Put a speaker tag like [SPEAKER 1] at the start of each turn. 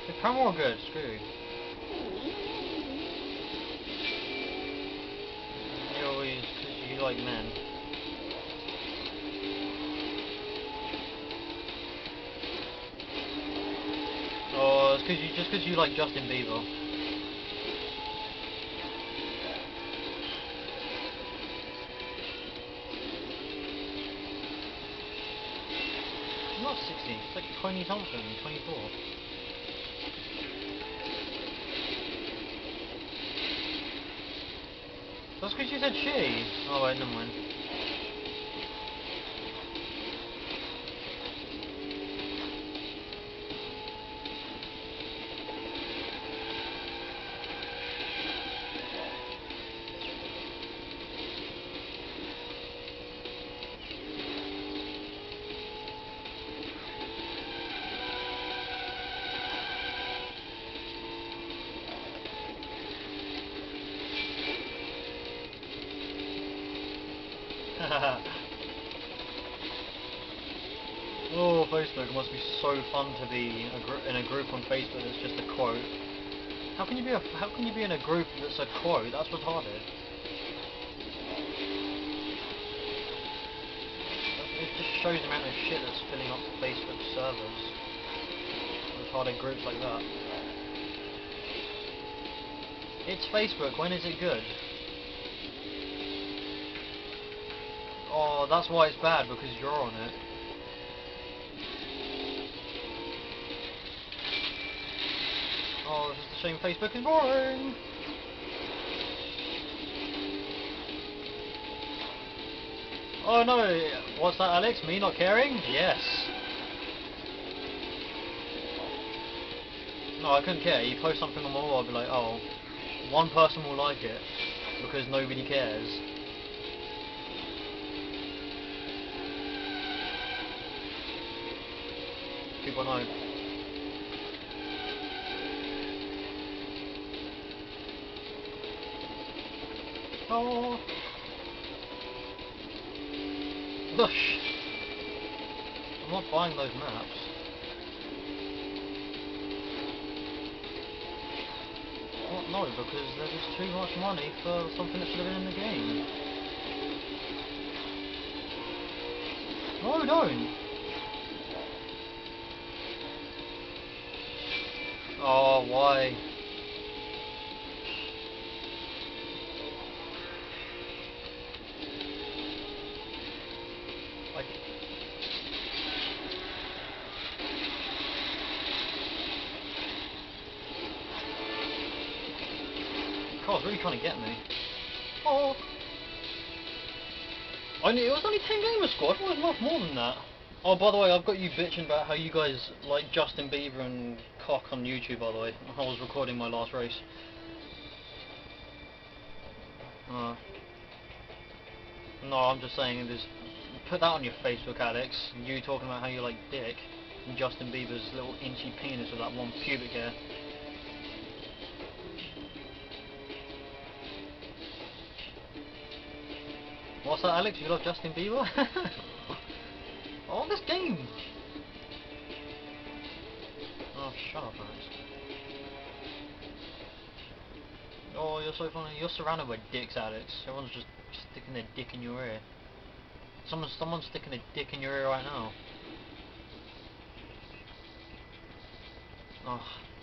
[SPEAKER 1] The camera good, screw you. You always, because you like men. Oh, it's cause you, just because you like Justin Bieber. Not 60, it's like 20 something, 24. That's because you said she. Oh wait, never mind. Oh, Facebook, it must be so fun to be in a group on Facebook that's just a quote. How can you be in a group that's a quote? That's retarded. It just shows the amount of shit that's filling up Facebook servers. Retarded groups like that. It's Facebook, when is it good? Oh, that's why it's bad, because you're on it. Oh, it's just a shame Facebook is boring! Oh no, what's that, Alex? Me not caring? Yes. No, I couldn't care. You post something on my wall, I'd be like, oh, one person will like it, because nobody cares. People know. Oh. Gosh. I'm not buying those maps. Well, no, because there's just too much money for something that should have been in the game. No, don't. Oh, why? Like, Carl's really trying to get me. Oh. It was only 10 gamer squad, I thought it was much more than that. Oh, by the way, I've got you bitching about how you guys like Justin Bieber and cock on YouTube, by the way. I was recording my last race. No, I'm just saying, just put that on your Facebook, Alex. You talking about how you like dick, and Justin Bieber's little inchy penis with that one pubic hair. What's that, Alex? You love Justin Bieber? Oh, this game! Oh, shut up, Alex. Oh, you're so funny. You're surrounded by dicks, Alex. Everyone's just sticking their dick in your ear. Someone's sticking a dick in your ear right now. Oh.